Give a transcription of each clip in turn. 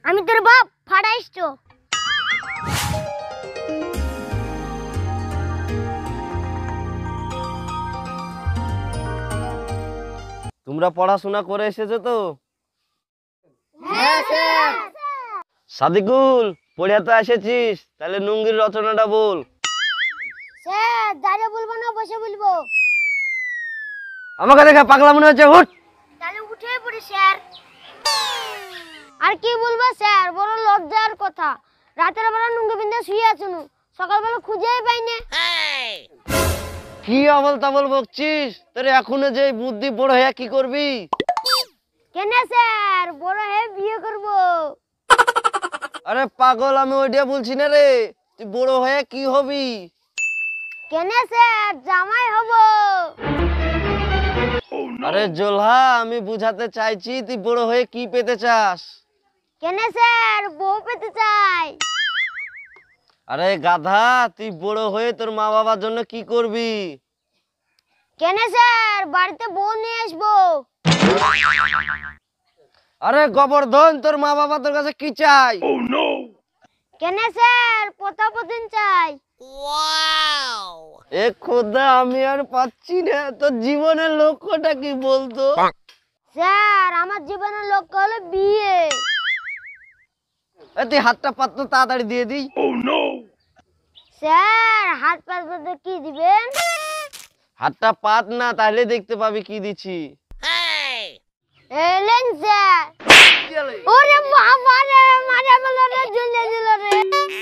আমি তোর বাপ ফাড়াইছো। তোমরা পড়াশোনা করে এসেছো তো? হ্যাঁ স্যার। সাদিকুল, পড়িয়া তো এসেছিস, তাহলে নুঙ্গির রচনাটা বল। স্যার দাঁড়িয়ে বলবো না বসে বলবো? আমাকে দেখে পাগলা মনে হচ্ছে, উঠ। তাহলে উঠে পড়ি স্যার। আর কি বলবো স্যার, বড় লজ্জার কথা। রাতের বেলা নুঙ্গি বিন্দে শুয়ে আছো, সকালবেলা খুঁজেই পাই না। কি আবল তাবল বকছিস? তোর এখনো যে বুদ্ধি, বড় হয়ে কি করবি? কেন স্যার, বড় হয়ে বিয়ে করব। আরে পাগল, আমি ওইটা বলছি না রে, তুই বড় হয়ে কি হবি? কেন স্যার, জামাই হব। আরে জোলহা, আমি বুঝাতে চাইছি তুই বড় হয়ে কি পেতে চাস। কেন স্যার, বউ পেতে চাই। আরে গাধা, তুই বড় হয়ে তোর মা বাবার জন্য কি করবি? কেন স্যার, বাড়িতে বউ নিয়ে আসবো। আরে গোবর্ধন, তোর মা বাবা তোর কাছে কি চাই? কেন স্যার, প্রতাপদিন চাই। এ খোদা, আমি আর পাচ্ছি না, তোর জীবনের লক্ষ্যটা কি বলতো? স্যার আমার জীবনের লক্ষ্য হলো বিয়ে। তুই হাতটা পাততো, তাড়াতাড়ি দিয়ে দিই। স্যার হাত পাততে কি দিবেন? হাতটা পাত না, তাহলে দেখতে পাবি কি দিছি। এলেন স্যার। ওরে বাবা রে, মারা বলো রে, ঝুলে দিল রে।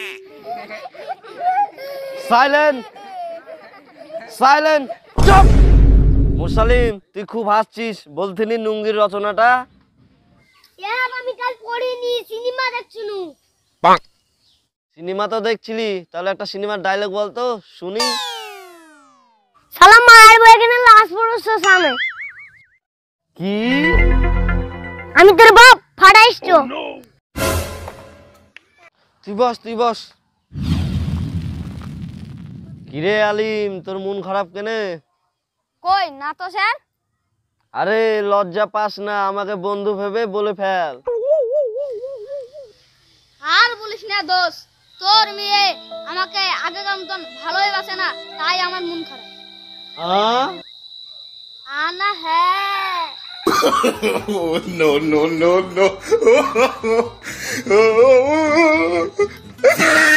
সাইলেন্ট, সাইলেন্ট, চুপ। মুসালিম, তুই খুব হাসছিস, বলছিলি নুঙ্গির রচনাটা। স্যার আমি কাল পড়িনি, সিনেমা দেখছিলু। সিনেমা তো দেখছিলি, তাহলে একটা সিনেমার ডায়লগ বলতো শুনি। সালাম মারবো এখানে লাশ পড়ছে সামনে। কি? আমি তোর বাপ ফাড়াইছো। তুই বস, তুই বস। কিরে আলিম, তোর মন খারাপ কেনে? কই না তো স্যার। আরে লজ্জা পাস না, আমাকে বন্ধু ভেবে বলে ফেল। আর বলিস না দোষ, তোর মেয়ে আমাকে আগেকার মতন ভালোই বাসে না, তাই আমার মন খারাপ। আনা হ্যাঁ। No, no, no, no.